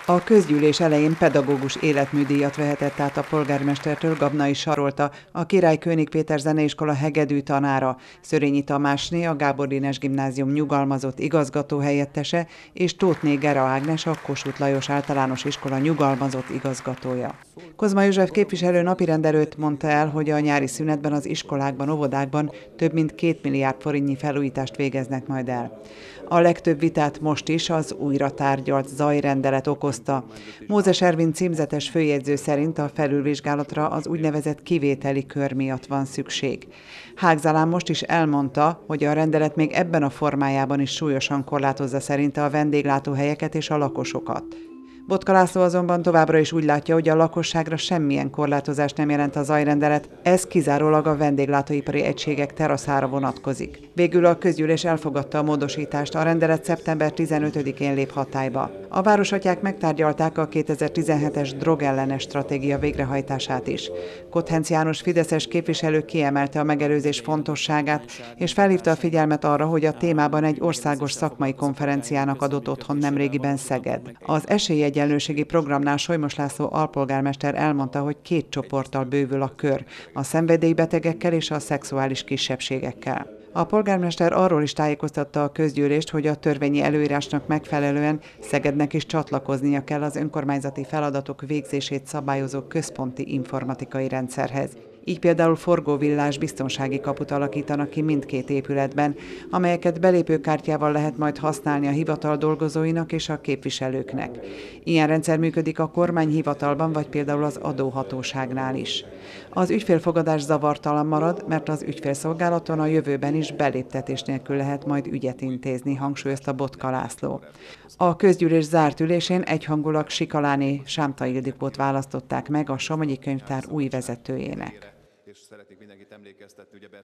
A közgyűlés elején pedagógus életműdíjat vehetett át a polgármestertől Gabnai Sarolta, a Király Kőnig Péter Zeneiskola hegedű tanára, Szörényi Tamásné, a Gábor Dénes Gimnázium nyugalmazott igazgatóhelyettese, és Tóthné Gera Ágnes, a Kossuth Lajos Általános Iskola nyugalmazott igazgatója. Kozma József képviselő napirend előtt mondta el, hogy a nyári szünetben az iskolákban, óvodákban több mint 2 milliárd forintnyi felújítást végeznek majd el. A legtöbb vitát most is az újra tárgyalt zajrendelet okozta. Mózes Ervin címzetes főjegyző szerint a felülvizsgálatra az úgynevezett kivételi kör miatt van szükség. Hág Zalán most is elmondta, hogy a rendelet még ebben a formájában is súlyosan korlátozza szerinte a vendéglátóhelyeket és a lakosokat. Botka László azonban továbbra is úgy látja, hogy a lakosságra semmilyen korlátozást nem jelent a zajrendelet, ez kizárólag a vendéglátóipari egységek teraszára vonatkozik. Végül a közgyűlés elfogadta a módosítást, a rendelet szeptember 15-én lép hatályba. A városatyák megtárgyalták a 2017-es drogellenes stratégia végrehajtását is. Kotthence János fideszes képviselő kiemelte a megelőzés fontosságát, és felhívta a figyelmet arra, hogy a témában egy országos szakmai konferenciának adott otthon nemrégiben Szeged. Az esélyegyenlőségi programnál Solymos László alpolgármester elmondta, hogy 2 csoporttal bővül a kör, a szenvedélybetegekkel és a szexuális kisebbségekkel. A polgármester arról is tájékoztatta a közgyűlést, hogy a törvényi előírásnak megfelelően Szegednek is csatlakoznia kell az önkormányzati feladatok végzését szabályozó központi informatikai rendszerhez. Így például forgóvillás biztonsági kaput alakítanak ki mindkét épületben, amelyeket belépőkártyával lehet majd használni a hivatal dolgozóinak és a képviselőknek. Ilyen rendszer működik a kormányhivatalban, vagy például az adóhatóságnál is. Az ügyfélfogadás zavartalan marad, mert az ügyfélszolgálaton a jövőben is beléptetés nélkül lehet majd ügyet intézni, hangsúlyozta Botka László. A közgyűlés zárt ülésén egyhangulag Sikaláné Sámta Ildikót választották meg a Somogyi Könyvtár új vezetőjének.